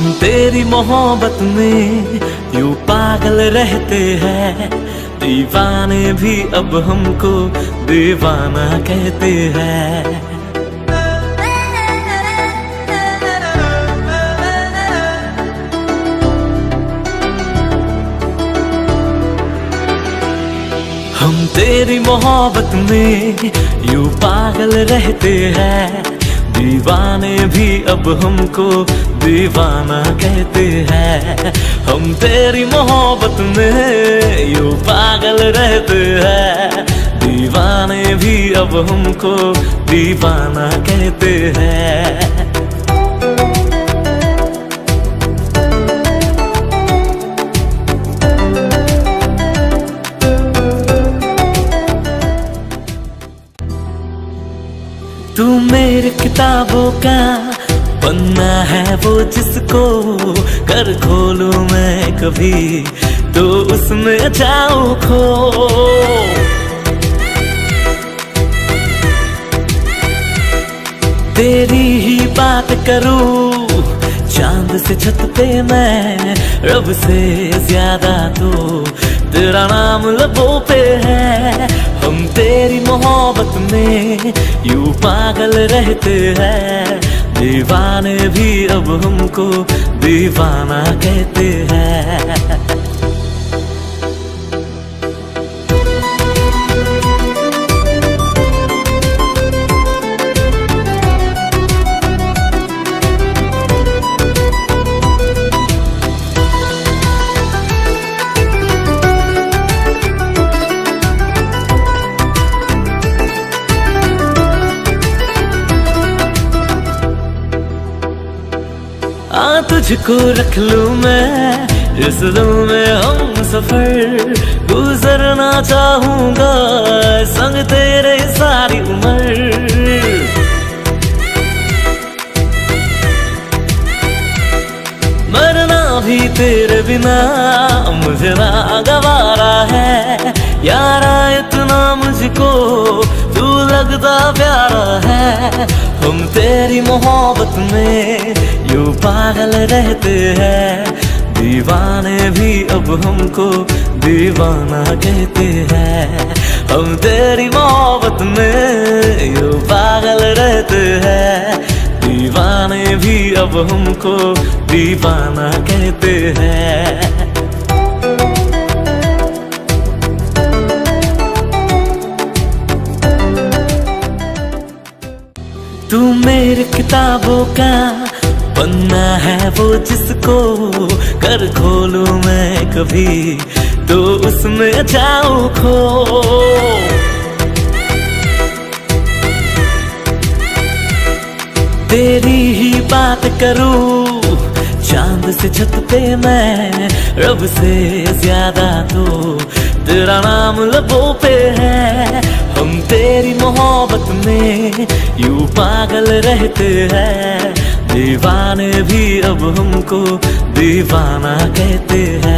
हम तेरी मोहब्बत में यूं पागल रहते हैं, दीवाने भी अब हमको दीवाना कहते हैं। हम तेरी मोहब्बत में यूं पागल रहते हैं, दीवाने भी अब हमको दीवाना कहते हैं। हम तेरी मोहब्बत में यूं पागल रहते हैं, दीवाने भी अब हमको दीवाना कहते हैं। तू मेरी किताबों का पन्ना है वो जिसको कर खोलूं मैं कभी तो उसमें जाऊं खो। तेरी ही बात करूं चांद से छत पे मैं, रब से ज्यादा तो तेरा नाम लबों पे है। हम तेरी मोहब्बत में यूं पागल रहते हैं, दीवाने भी अब हमको दीवाना कहते हैं। तुझको रख लूं मैं इस दिल में हम सफर, गुजरना चाहूंगा संग तेरे सारी उम्र। मरना भी तेरे बिना मुझे ना गवारा है, यारा इतना मुझको तू लगता प्यारा है। हम तेरी मोहब्बत में यूं पागल रहते हैं, दीवाने भी अब हमको दीवाना कहते हैं। हम तेरी मोहब्बत में यूं पागल रहते हैं, दीवाने भी अब हमको दीवाना कहते हैं। तू मेरी किताबों का पन्ना है वो जिसको कर खोलूं मैं कभी तो उसमें जाऊं खो। तेरी ही बात करूं चांद से छत पे मैं, रब से ज्यादा तो तेरा नाम लबों पे है। हम तेरी मोहब्बत में यूं पागल रहते हैं, दीवाने भी अब हमको दीवाना कहते हैं।